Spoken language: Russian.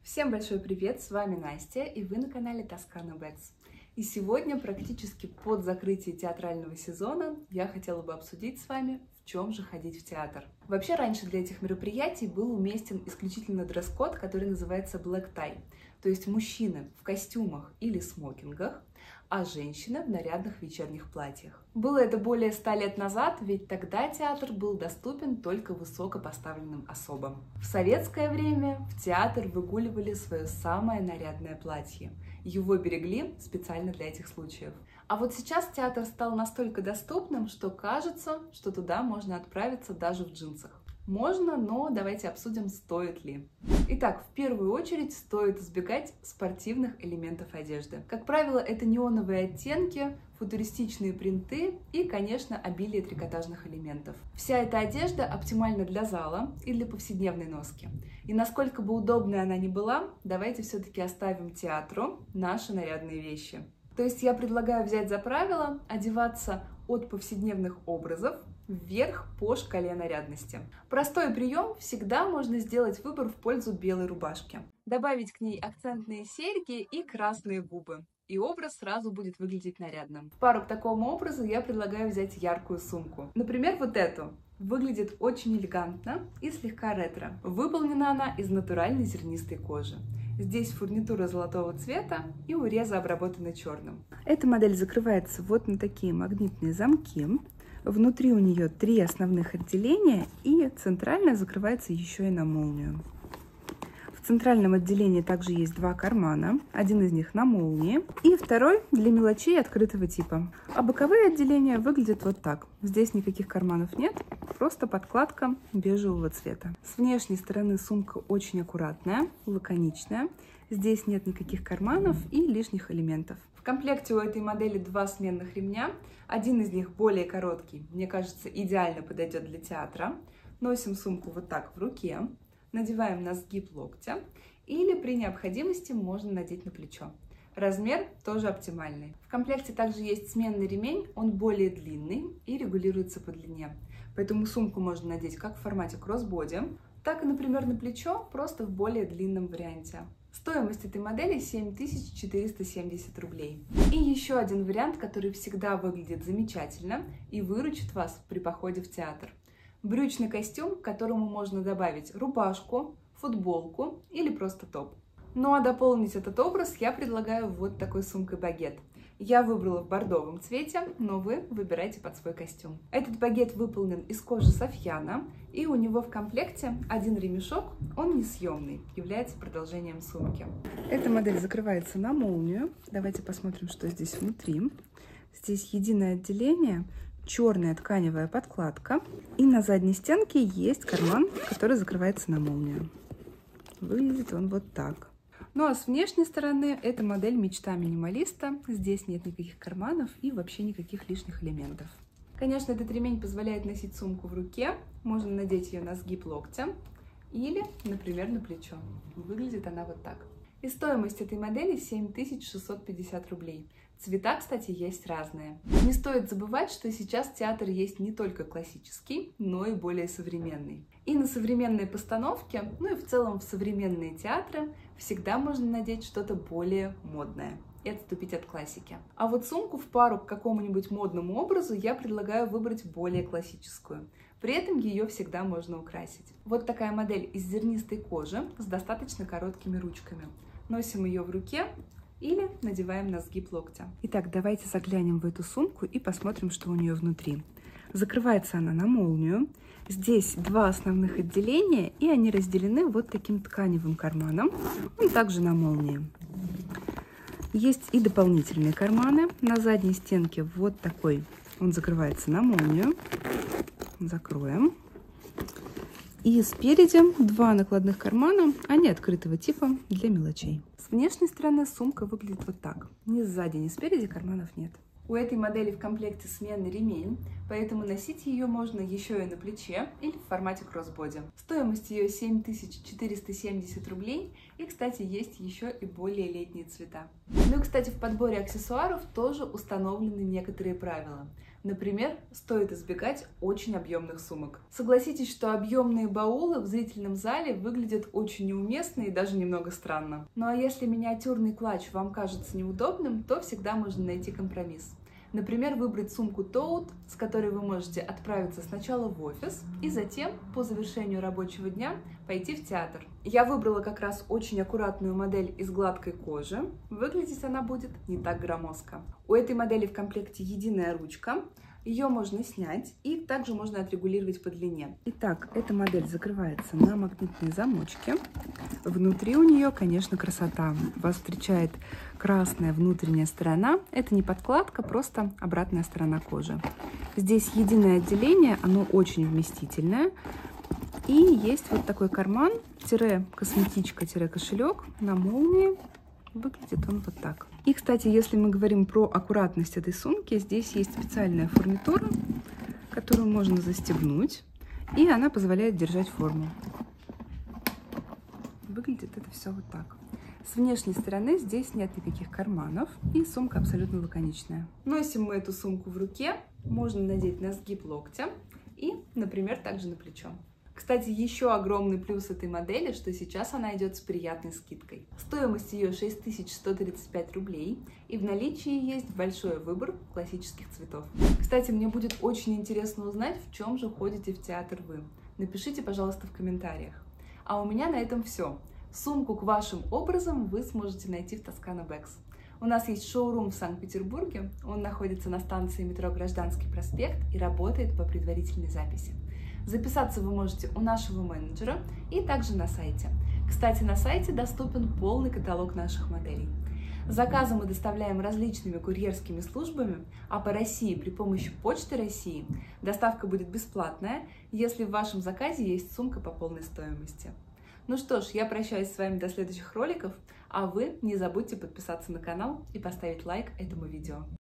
Всем большой привет, с вами Настя, и вы на канале Toscana Bags. И сегодня, практически под закрытие театрального сезона, я хотела бы обсудить с вами, в чем же ходить в театр. Вообще, раньше для этих мероприятий был уместен исключительно дресс-код, который называется black tie, то есть мужчины в костюмах или смокингах, а женщины в нарядных вечерних платьях. Было это более 100 лет назад, ведь тогда театр был доступен только высокопоставленным особам. В советское время в театр выгуливали свое самое нарядное платье. Его берегли специально для этих случаев. А вот сейчас театр стал настолько доступным, что кажется, что туда можно отправиться даже в джинсах. Можно, но давайте обсудим, стоит ли. Итак, в первую очередь стоит избегать спортивных элементов одежды. Как правило, это неоновые оттенки, футуристичные принты и, конечно, обилие трикотажных элементов. Вся эта одежда оптимальна для зала и для повседневной носки. И насколько бы удобной она ни была, давайте все-таки оставим театру наши нарядные вещи. То есть я предлагаю взять за правило одеваться от повседневных образов вверх по шкале нарядности. Простой прием: всегда можно сделать выбор в пользу белой рубашки. Добавить к ней акцентные серьги и красные губы. И образ сразу будет выглядеть нарядным. В пару к такому образу я предлагаю взять яркую сумку. Например, вот эту. Выглядит очень элегантно и слегка ретро. Выполнена она из натуральной зернистой кожи. Здесь фурнитура золотого цвета и уреза обработаны черным. Эта модель закрывается вот на такие магнитные замки. Внутри у нее 3 основных отделения, и центральная закрывается еще и на молнию. В центральном отделении также есть 2 кармана, один из них на молнии, и второй для мелочей открытого типа. А боковые отделения выглядят вот так. Здесь никаких карманов нет, просто подкладка бежевого цвета. С внешней стороны сумка очень аккуратная, лаконичная. Здесь нет никаких карманов и лишних элементов. В комплекте у этой модели 2 сменных ремня. Один из них более короткий, мне кажется, идеально подойдет для театра. Носим сумку вот так в руке, надеваем на сгиб локтя или при необходимости можно надеть на плечо. Размер тоже оптимальный. В комплекте также есть сменный ремень, он более длинный и регулируется по длине. Поэтому сумку можно надеть как в формате кроссбоди, так и, например, на плечо, просто в более длинном варианте. Стоимость этой модели 7470 рублей. И еще один вариант, который всегда выглядит замечательно и выручит вас при походе в театр. Брючный костюм, к которому можно добавить рубашку, футболку или просто топ. Ну а дополнить этот образ я предлагаю вот такой сумкой-багет. Я выбрала в бордовом цвете, но вы выбирайте под свой костюм. Этот багет выполнен из кожи софьяна, и у него в комплекте один ремешок, он несъемный, является продолжением сумки. Эта модель закрывается на молнию. Давайте посмотрим, что здесь внутри. Здесь единое отделение, черная тканевая подкладка, и на задней стенке есть карман, который закрывается на молнию. Выглядит он вот так. Ну а с внешней стороны эта модель мечта минималиста. Здесь нет никаких карманов и вообще никаких лишних элементов. Конечно, этот ремень позволяет носить сумку в руке. Можно надеть ее на сгиб локтя или, например, на плечо. Выглядит она вот так. И стоимость этой модели 7650 рублей. Цвета, кстати, есть разные. Не стоит забывать, что сейчас театр есть не только классический, но и более современный. И на современные постановки, ну и в целом в современные театры всегда можно надеть что-то более модное и отступить от классики. А вот сумку в пару к какому-нибудь модному образу я предлагаю выбрать более классическую. При этом ее всегда можно украсить. Вот такая модель из зернистой кожи с достаточно короткими ручками. Носим ее в руке или надеваем на сгиб локтя. Итак, давайте заглянем в эту сумку и посмотрим, что у нее внутри. Закрывается она на молнию. Здесь 2 основных отделения, и они разделены вот таким тканевым карманом. Он также на молнии. Есть и дополнительные карманы. На задней стенке вот такой. Он закрывается на молнию. Закроем. И спереди 2 накладных кармана, они открытого типа для мелочей. С внешней стороны сумка выглядит вот так. Ни сзади, ни спереди карманов нет. У этой модели в комплекте сменный ремень, поэтому носить ее можно еще и на плече или в формате кроссбоди. Стоимость ее 7470 рублей, и, кстати, есть еще и более летние цвета. Ну и, кстати, в подборе аксессуаров тоже установлены некоторые правила. Например, стоит избегать очень объемных сумок. Согласитесь, что объемные баулы в зрительном зале выглядят очень неуместно и даже немного странно. Ну а если миниатюрный клатч вам кажется неудобным, то всегда можно найти компромисс. Например, выбрать сумку Tote, с которой вы можете отправиться сначала в офис и затем, по завершению рабочего дня, пойти в театр. Я выбрала как раз очень аккуратную модель из гладкой кожи. Выглядеть она будет не так громоздко. У этой модели в комплекте единая ручка. Ее можно снять и также можно отрегулировать по длине. Итак, эта модель закрывается на магнитные замочки. Внутри у нее, конечно, красота. Вас встречает красная внутренняя сторона. Это не подкладка, просто обратная сторона кожи. Здесь единое отделение, оно очень вместительное. И есть вот такой карман, косметичка, кошелек на молнии. Выглядит он вот так. И, кстати, если мы говорим про аккуратность этой сумки, здесь есть специальная фурнитура, которую можно застегнуть, и она позволяет держать форму. Выглядит это все вот так. С внешней стороны здесь нет никаких карманов, и сумка абсолютно лаконичная. Носим мы эту сумку в руке, можно надеть на сгиб локтя и, например, также на плечо. Кстати, еще огромный плюс этой модели, что сейчас она идет с приятной скидкой. Стоимость ее 6135 рублей, и в наличии есть большой выбор классических цветов. Кстати, мне будет очень интересно узнать, в чем же ходите в театр вы. Напишите, пожалуйста, в комментариях. А у меня на этом все. Сумку к вашим образам вы сможете найти в Toscana Bags. У нас есть шоурум в Санкт-Петербурге, он находится на станции метро Гражданский проспект и работает по предварительной записи. Записаться вы можете у нашего менеджера и также на сайте. Кстати, на сайте доступен полный каталог наших моделей. Заказы мы доставляем различными курьерскими службами, а по России при помощи Почты России доставка будет бесплатная, если в вашем заказе есть сумка по полной стоимости. Ну что ж, я прощаюсь с вами до следующих роликов, а вы не забудьте подписаться на канал и поставить лайк этому видео.